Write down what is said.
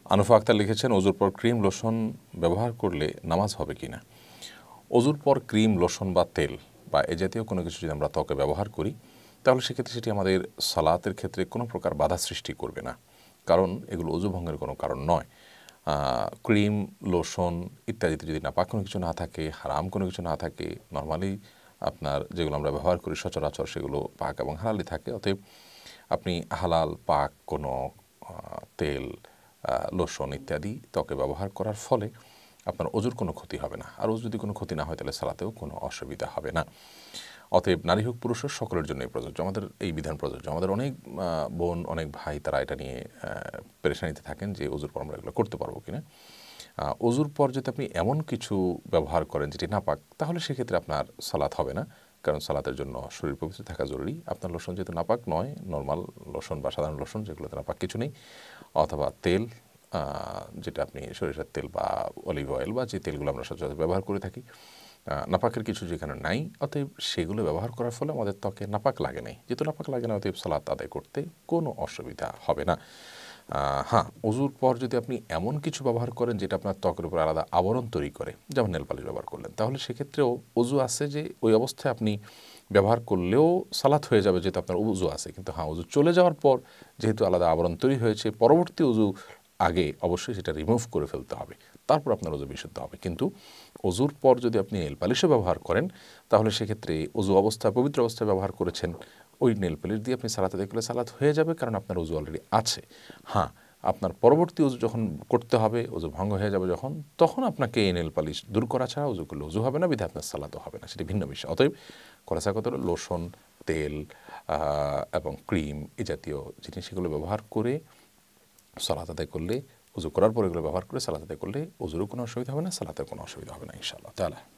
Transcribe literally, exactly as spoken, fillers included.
আনুফা আক্তার লিখেছেন, অজুর পর ক্রিম লোশন ব্যবহার করলে নামাজ হবে কি না। অজুর পর ক্রিম লোশন বা তেল বা এ জাতীয় কোনো কিছু যদি আমরা ত্বকে ব্যবহার করি তাহলে সেক্ষেত্রে সেটি আমাদের সালাতের ক্ষেত্রে কোনো প্রকার বাধা সৃষ্টি করবে না, কারণ এগুলো অজু ভঙ্গের কোনো কারণ নয়। ক্রিম লোশন ইত্যাদিতে যদি নাপাক কোনো কিছু না থাকে, হারাম কোনো কিছু না থাকে, নর্মালি আপনার যেগুলো আমরা ব্যবহার করি সচরাচর সেগুলো পাক এবং হালালই থাকে। অতএব আপনি হালাল পাক কোনো তেল লোশন ইত্যাদি ত্বকে ব্যবহার করার ফলে আপনার অজুর কোনো ক্ষতি হবে না, আর অজু যদি কোনো ক্ষতি না হয় তাহলে সালাতেও কোনো অসুবিধা হবে না। অতএব নারী হোক পুরুষ হোক সকলের জন্যই প্রযোজ্য, আমাদের এই বিধান প্রযোজ্য। আমাদের অনেক বোন অনেক ভাই তারা এটা নিয়ে পেরেশানিতে থাকেন যে অজুর পর আমরা এগুলো করতে পারবো কিনা। অজুর পর যদি আপনি এমন কিছু ব্যবহার করেন যেটি নাপাক তাহলে সেক্ষেত্রে আপনার সালাত হবে না, কারণ সালাতের জন্য শরীর পবিত্র থাকা জরুরি। আপনার লোশন যেহেতু নাপাক নয়, নর্মাল লোশন বা সাধারণ লোশন যেগুলোতে নাপাক কিছু নেই, অথবা তেল যেটা আপনি সরিষার তেল বা অলিভ অয়েল বা যে তেলগুলো আমরা সচরাচর ব্যবহার করে থাকি, নাপাকের কিছু যেখানে নাই, অতএব সেগুলো ব্যবহার করার ফলে আমাদের ত্বকে নাপাক লাগে নাই, যেহেতু নাপাক লাগে না অতএব সালাত আদায় করতে কোনো অসুবিধা হবে না। হ্যাঁ, অজুর পর যদি আপনি এমন কিছু ব্যবহার করেন যেটা আপনার ত্বকের উপর আলাদা আবরণ তৈরি করে, যেমন নেল পালিশ ব্যবহার করলেন, তাহলে সেক্ষেত্রেও অজু আছে যে ওই অবস্থায় আপনি ব্যবহার করলেও সালাত হয়ে যাবে যেহেতু আপনার অজু আছে। কিন্তু হ্যাঁ, অজু চলে যাওয়ার পর যেহেতু আলাদা আবরণ তৈরি হয়েছে, পরবর্তী অজু আগে অবশ্যই সেটা রিমুভ করে ফেলতে হবে, তারপর আপনার অজু বিশুদ্ধ হবে। কিন্তু অজুর পর যদি আপনি নেল পালিশও ব্যবহার করেন তাহলে সেক্ষেত্রে অজু অবস্থা পবিত্র অবস্থায় ব্যবহার করেছেন, ওই নেল পালিশ দিয়ে আপনি সালাতে দেখলে সালাত হয়ে যাবে, কারণ আপনার অজু অলরেডি আছে। হ্যাঁ, আপনার পরবর্তী অজু যখন করতে হবে, অজু ভঙ্গ হয়ে যাবে যখন, তখন আপনাকে এই নেল পালিশ দূর করা ছাড়া অজু করলে অজু হবে না, বিধায় আপনার সালাতও হবে না, সেটি ভিন্ন বিষয়। অতএব করাসা কত লোশন, তেল এবং ক্রিম এই জাতীয় জিনিস এগুলো ব্যবহার করে সালাত আদায় করলে, অজু করার পর এগুলো ব্যবহার করে সালাত আদায় করলে অজুরও কোনো অসুবিধা হবে না, সালাতের কোনো অসুবিধা হবে না ইনশাআল্লাহ তাআলা।